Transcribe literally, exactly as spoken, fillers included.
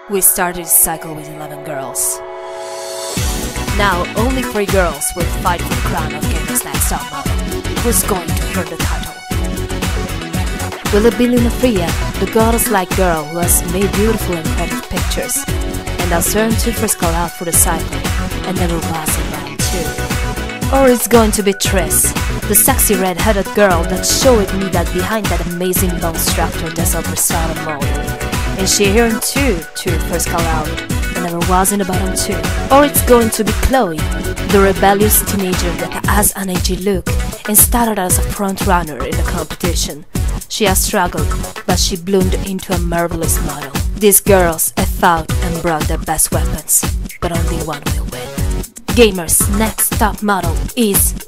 We started this cycle with eleven girls. Now only three girls will fight for the crown of Gamer's Next Top Model. Who's going to earn the title? Will it be Luna Fria, the goddess-like girl who has made beautiful and pretty pictures, and has earned two first call out for the cycle, and never was in round two? Or it's going to be Triss, the sexy red-headed girl that showed me that behind that amazing bone structure there's a versatile mode, and she earned two two first call out, and never was in the bottom two. Or it's going to be Chloe, the rebellious teenager that has an edgy look and started as a front runner in the competition. She has struggled, but she bloomed into a marvelous model. These girls have fought and brought their best weapons, but only one will win. Gamer's Next Top Model is